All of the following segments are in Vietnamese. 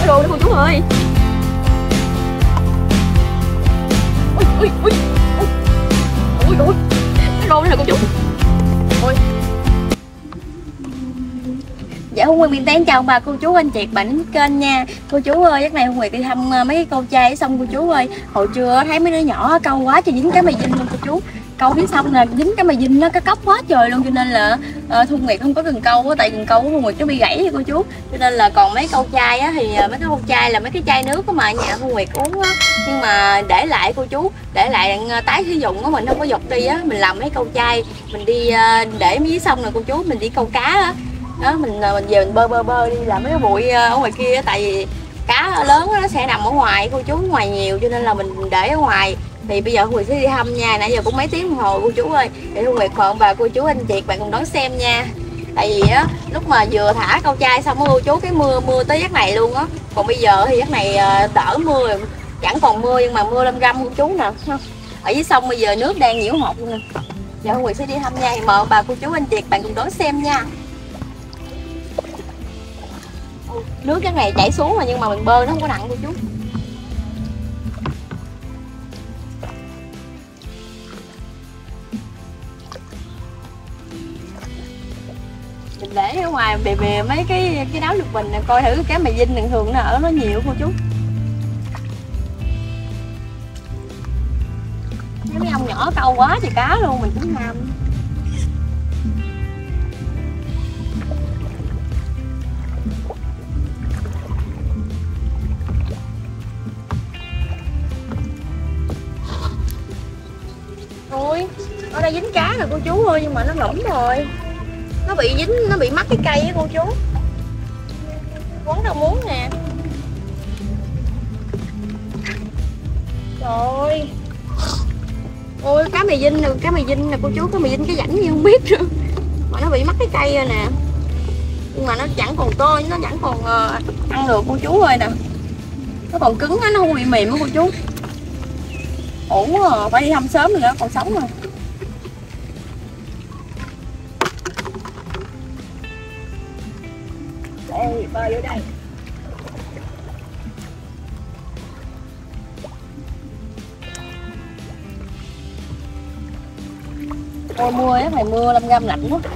rô đó cô chú ơi. Ui ui ui ui, cái rô đó nè cô chú. Ôi. Dạ Hương Nguyệt Miền Tây chào bà cô chú anh chị bạn đến kênh nha. Cô chú ơi, giấc này Hương Nguyệt đi thăm mấy cái câu trai xong cô chú ơi. Hồi trưa thấy mấy đứa nhỏ câu quá trời dính cá mè dinh luôn cô chú. Câu phía xong là dính cá mè dinh nó cá cóc quá trời luôn, cho nên là Hương Nguyệt không có cần câu á, tại cần câu của Hương Nguyệt nó bị gãy cô chú. Cho nên là còn mấy câu chai á thì mấy cái câu chai là mấy cái chai nước mà ở nhà Hương Nguyệt uống á, nhưng mà để lại cô chú, để lại tái sử dụng á, mình không có giục đi á, mình làm mấy câu chai mình đi để dưới sông nè cô chú, mình đi câu cá á. Đó mình về mình bơi đi làm mấy cái bụi ở ngoài kia, tại vì cá lớn nó sẽ nằm ở ngoài cô chú, ngoài nhiều cho nên là mình để ở ngoài. Thì bây giờ Hương Nguyệt sẽ đi thăm nha, nãy giờ cũng mấy tiếng đồng hồ cô chú ơi, để Hương Nguyệt mời bà cô chú anh chị bạn cùng đón xem nha. Tại vì á lúc mà vừa thả câu trai xong cô chú cái mưa tới giấc này luôn á, còn bây giờ thì giấc này đỡ mưa, chẳng còn mưa nhưng mà mưa lâm râm cô chú nè. Ở dưới sông bây giờ nước đang nhiễu hột luôn nè. Giờ Hương Nguyệt sẽ đi thăm nha, thì mời bà cô chú anh chị bạn cùng đón xem nha. Nước cái này chảy xuống mà nhưng mà mình bơi nó không có nặng cô chú. Mình để ở ngoài bề mấy cái náo lục bình nè, coi thử cá mè dinh thường thường nó ở nó nhiều cô chú. Mấy ông nhỏ câu quá trời cá luôn, mình cũng ham. Ôi, ở đây dính cá rồi cô chú ơi, nhưng mà nó ngủm rồi. Nó bị dính, nó bị mắc cái cây á cô chú. Quấn đâu muốn nè. Trời ơi. Ôi cá mè dinh nè cô chú, cá mè dinh cái rãnh gì không biết nữa. Mà nó bị mắc cái cây rồi nè. Nhưng mà nó chẳng còn tơi, nó chẳng còn ăn được cô chú ơi nè. Nó còn cứng á, nó không bị mềm á cô chú. Ổn quá à, phải đi thăm sớm rồi đó, còn sống rồi. Đây, bơi vô đây. Ôi mưa á, phải mưa lâm râm lạnh quá.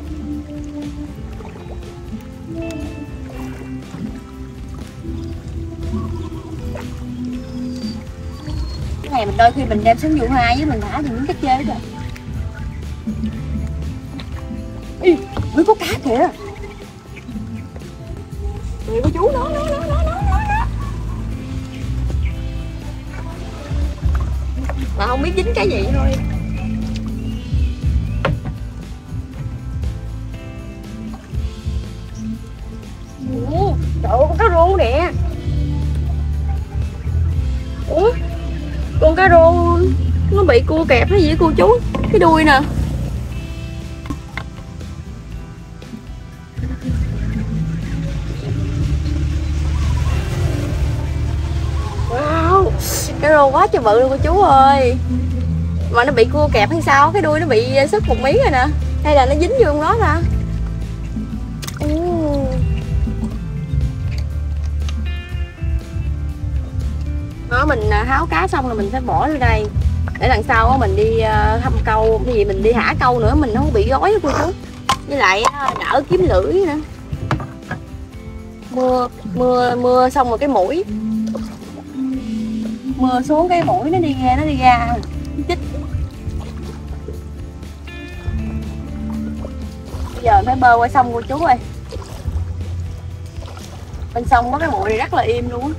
Cái này mình đôi khi mình đem xuống vụ 2 với mình thả thì những cách chơi rồi. Ê, mới có cá kìa. Kìa cô chú, nó. Mà không biết dính cái gì thôi. Ủa, trời ơi, con cá rô nè. Ủa, con cá rô nó bị cua kẹp hay gì cô chú? Cái đuôi nè. Wow, cá rô quá trời bự luôn cô chú ơi. Mà nó bị cua kẹp hay sao? Cái đuôi nó bị sức một miếng rồi nè. Hay là nó dính vô trong đó ta? Đó, mình háo cá xong rồi mình sẽ bỏ vô đây để lần sau mình đi thăm câu cái gì mình đi thả câu nữa mình không bị gói cô chú, với lại đỡ kiếm lưỡi nữa. Mưa xong rồi cái mũi mưa xuống cái mũi nó đi ra nó chích. Bây giờ phải bơi qua sông cô chú ơi, bên sông có cái bụi này rất là im luôn á.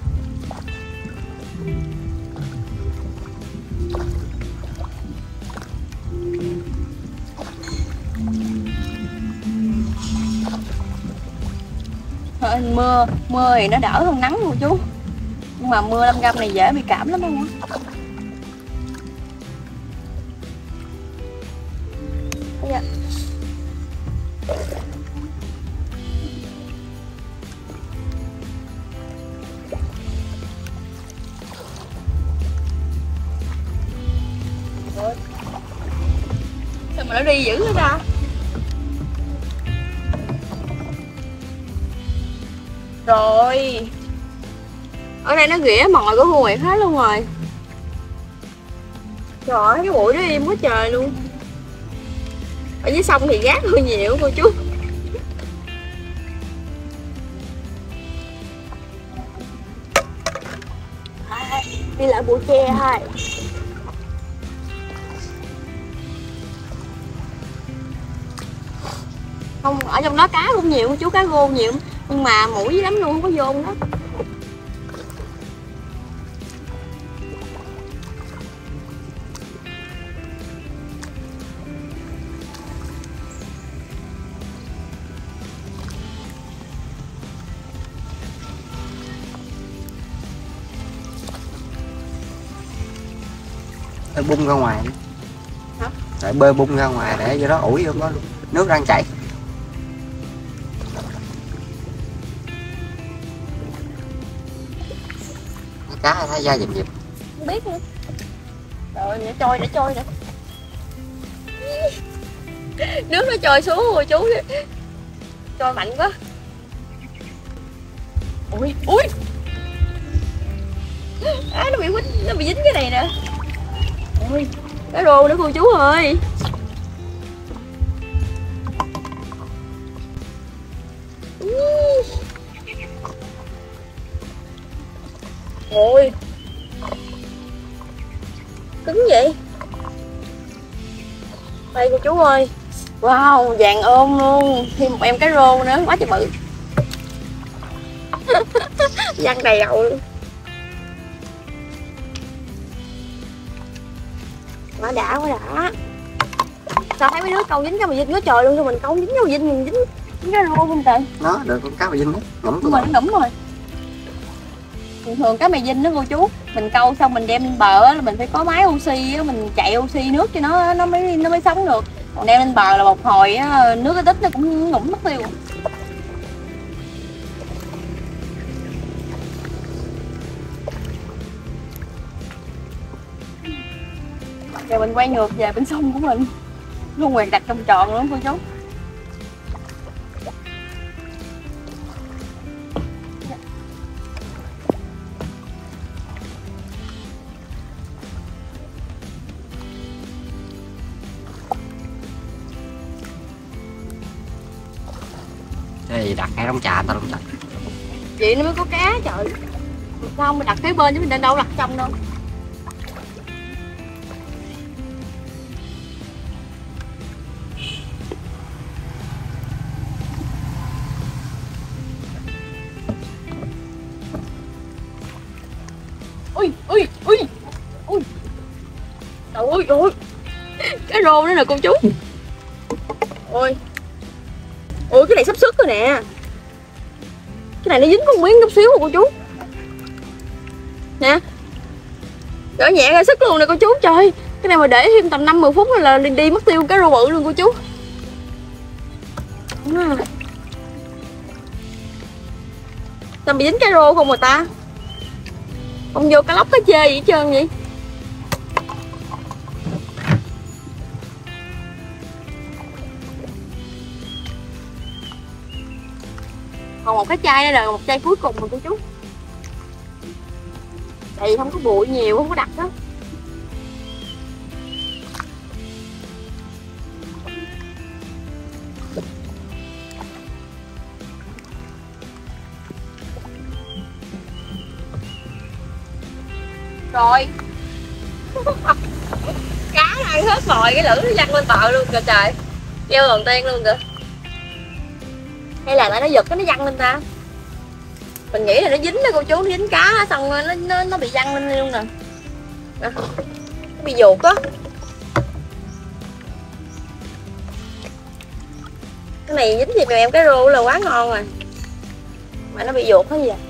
Mưa thì nó đỡ hơn nắng luôn chú, nhưng mà mưa lâm râm này dễ bị cảm lắm không á. Sao mà nó đi dữ vậy ta? Rồi Ở đây nó ghĩa mồi của Thu Nguyệt hết luôn rồi. Trời ơi, cái bụi đó im quá trời luôn. Ở dưới sông thì rác hơi nhiều cô chú. Đi lại bụi tre thôi. Không, ở trong đó cá cũng nhiều cô chú, cá rô nhiều nhưng mà mũi lắm luôn, không có vô đó. Để bung ra ngoài. Hả? Để bơi bung ra ngoài để cho nó ủi vô đó nước đang chảy. Cá thấy da dịp dịp. Không biết nữa. Rồi để trôi nè. Nước nó trôi xuống rồi chú. Trôi mạnh quá. Ui. Nó bị quýnh, nó bị dính cái này nè. Ôi, cá rô nữa cô chú ơi. Ôi, cứng vậy. Đây cô chú ơi. Wow, vàng ôm luôn. Thêm một em cá rô nữa, quá trời bự. Văng đầy đầu luôn. Quá đã. Sao thấy mấy đứa câu dính cá mè vinh quá trời luôn, sao mình câu dính cá mè vinh, mình dính cá rô không trời. Nó được con cá mè vinh đó, ngẫm Nhưng mà nó ngẫm rồi. Thường cá mè vinh đó cô chú, mình câu xong mình đem lên bờ á, là mình phải có máy oxy á, mình chạy oxy nước cho nó mới sống được. Còn đem lên bờ là một hồi á, nước cái tích nó cũng ngủm mất tiêu. Giờ mình quay ngược về bên sông của mình. Thu Nguyệt đặt trong tròn lắm cô chú. Thì đặt ngay trong trà tao không đặt. Vậy nó mới có cá trời. Sao không mình đặt phía bên chứ mình nên đâu đặt trong đâu. Ui. Trời ơi. Cái rô nữa nè cô chú. Ôi, cái này sắp sức rồi nè. Cái này nó dính có một miếng chút xíu rồi cô chú. Nè. Gỡ nhẹ ra sức luôn nè cô chú. Trời, cái này mà để thêm tầm 5-10 phút là đi mất tiêu cái rô bự luôn cô chú. Sao bị dính cái rô không mà ta? Không vô cái lóc cái chê gì hết trơn vậy? Còn một cái chai đây là một chai cuối cùng rồi cô chú. Tại vì không có bụi nhiều, không có đặc đó. Rồi. Cá ăn hết rồi, cái lưỡi nó văng lên bờ luôn kìa trời. Kêu lần tiên luôn kìa. Hay là nó giật cái nó văng lên ta? Mình nghĩ là nó dính đó cô chú, nó dính cá xong nó bị văng lên luôn nè. Nó bị ruột á. Cái này dính thì em cái rô là quá ngon rồi. Mà nó bị ruột hết vậy.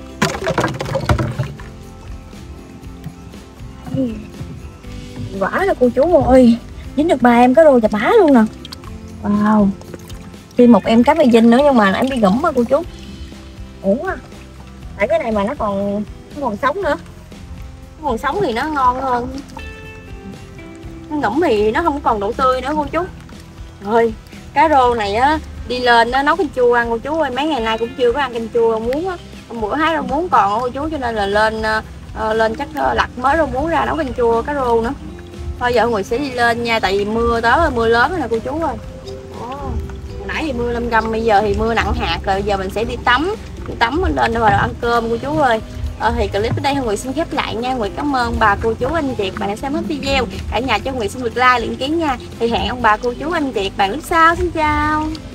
Quả là cô chú ơi, dính được 3 em cá rô chà bá luôn nè. Wow. Thêm một em cá mè vinh nữa nhưng mà em bị gẫm mà cô chú. Ủa, tại cái này mà nó còn sống nữa. Nó còn sống thì nó ngon hơn. Nó ngẫm thì nó không còn độ tươi nữa cô chú. Rồi, cá rô này á đi lên nó nấu canh chua ăn cô chú ơi, mấy ngày nay cũng chưa có ăn canh chua, muốn á bữa hái rau muống còn cô chú, cho nên là lên chắc lặt mới rau muống ra nấu canh chua cá rô nữa. Thôi giờ Nguyệt sẽ đi lên nha, tại vì mưa tới rồi, mưa lớn rồi nè cô chú ơi. Hồi nãy thì mưa lâm râm, bây giờ thì mưa nặng hạt rồi, giờ mình sẽ đi tắm lên rồi ăn cơm cô chú ơi. Thì clip ở đây Nguyệt xin khép lại nha. Nguyệt cảm ơn bà cô chú anh chị bạn đã xem hết video. Cả nhà cho Nguyệt xin được like, đăng ký nha. Thì hẹn ông bà cô chú anh chị bạn lúc sau. Xin chào.